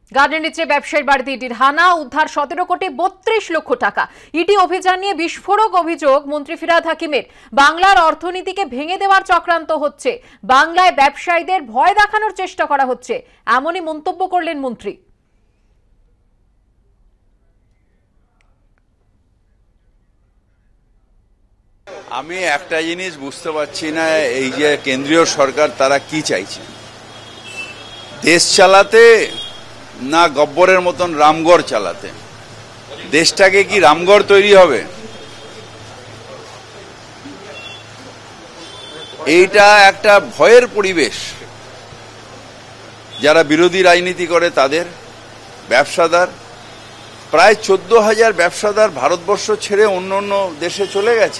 Garden রিচে ব্যবসায়ীর বাড়িতে ইডির হানা, উদ্ধার 17 কোটি 32 লক্ষ টাকা। ইডি অভিযান নিয়ে বিস্ফোরক অভিযোগ মন্ত্রী ফিরহাদ হাকিমের। বাংলার অর্থনীতিকে ভেঙে দেওয়ার চক্রান্ত হচ্ছে, বাংলায় ব্যবসায়ীদের ভয় দেখানোর চেষ্টা করা হচ্ছে, এমনই মন্তব্য করলেন মন্ত্রী। আমি একটা জিনিস বুঝতে পারছি না, এই যে কেন্দ্রীয় সরকার তারা কি চাইছে, দেশ চালাতে না গব্বরের মতন রামগড় চালাতে? দেশটাকে কি রামগড় তৈরি হবে? এইটা একটা ভয়ের পরিবেশ। যারা বিরোধী রাজনীতি করে তাদের, ব্যবসাদার, প্রায় 14,000 ব্যবসাদার ভারতবর্ষ ছেড়ে অন্য অন্য দেশে চলে গেছে।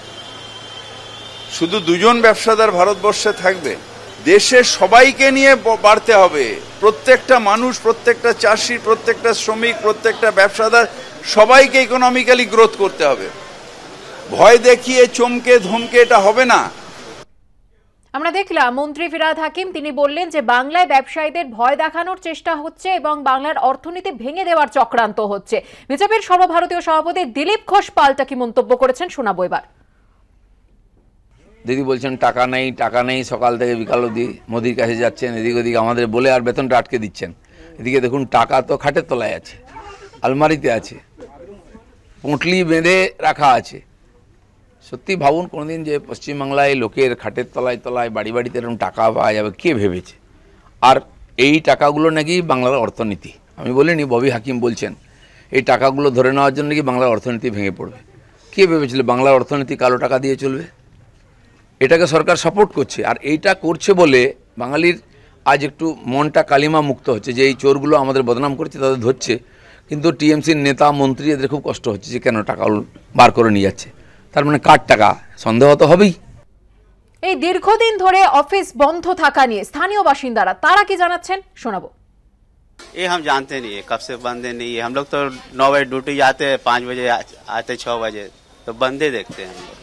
শুধু 2 জন ব্যবসাদার ভারতবর্ষে থাকবে? দেশের সবাইকে নিয়ে বাড়তে হবে। প্রত্যেকটা মানুষ, প্রত্যেকটা চাষি, প্রত্যেকটা শ্রমিক, প্রত্যেকটা ব্যবসাদার, সবাইকে ইকোনমিক্যালি গ্রোথ করতে হবে। ভয় দেখিয়ে চমকে ধমকে এটা হবে না। আমরা দেখলাম মন্ত্রী ফিরহাদ হাকিম, তিনি বললেন যে বাংলায় ব্যবসায়ীদের ভয় দেখানোর চেষ্টা হচ্ছে এবং বাংলার অর্থনীতি ভেঙে দেওয়ার চক্রান্ত হচ্ছে। বিজেপির সর্বভারতীয় সভাপতি দিলীপ ঘোষ পাল্টা কি মন্তব্য করেছেন শোনাবো এবার। দিদি বলছেন টাকা নেই, সকাল থেকে বিকাল অবধি মোদির কাছে যাচ্ছেন, এদিক ওদিক আমাদের বলে আর বেতনটা আটকে দিচ্ছেন। এদিকে দেখুন টাকা তো খাটের তলায় আছে, আলমারিতে আছে, পুঁটলি বেঁধে রাখা আছে। সত্যি ভাবুন কোনোদিন যে পশ্চিমবাংলায় লোকের খাটের তলায় তলায় বাড়ি বাড়িতে এরকম টাকা পাওয়া যাবে, কে ভেবেছে? আর এই টাকাগুলো নাকি বাংলার অর্থনীতি। আমি বলিনি, ববি হাকিম বলছেন এই টাকাগুলো ধরে নেওয়ার জন্য নাকি বাংলার অর্থনীতি ভেঙে পড়বে। কে ভেবেছিল বাংলার অর্থনীতি কালো টাকা দিয়ে চলবে? এটাকে সরকার সাপোর্ট করছে, আর এইটা করছে বলে বাঙালির আজ একটু মনটা কালিমা মুক্ত হচ্ছে যে এই চোরগুলো আমাদের বদনাম করছে, তাদের ধরছে। কিন্তু টিএমসির নেতা মন্ত্রী এদের খুব কষ্ট হচ্ছে যে কেন টাকা বার করে নিয়ে যাচ্ছে। তার মানে কার টাকা? সন্দেহ তো হবেই। এই দীর্ঘদিন ধরে অফিস বন্ধ থাকা নিয়ে স্থানীয় বাসিন্দারা তারা কি জানাচ্ছেন শোনাবো। ये हम जानते नहीं है कब से बंदे नहीं है। हम लोग तो 9 बजे ड्यूटी जाते हैं, 5 बजे आते, 6 बजे तो बंदे देखते हैं हम लोग।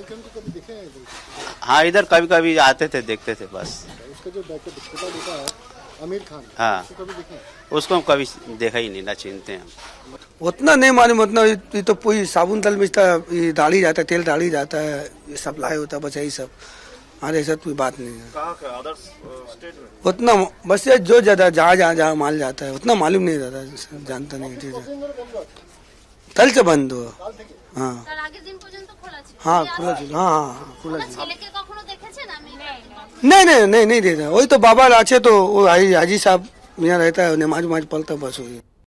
हाँ, इधर कभी कभी आते थे, देखते थे बस। उसका जो छोटा बेटा है आमिर खान, हाँ, कभी देखे? उसको हम कभी देखा ही नहीं, ना चिनते हैं। उतना नहीं मालूम, उतना ये तो पूरी साबुन तेल बेचता, ये डाली जाता है, तेल डाली जाता है, ये सप्लाई होता है, बस यही सब। हमारे ऐसा कोई बात नहीं है। उतना बस ये जो ज्यादा जहाँ माल जाता है उतना मालूम नहीं रहता, जानता नहीं। ठीक है, कल से बंद हुआ। हाँ हाँ खुला ছিল। हाँ खुला ছিল। नहीं देखा। वही तो बाबा আছে तो वो हाजी साहब यहाँ रहता है, नमाज पढ़ता, बस वही।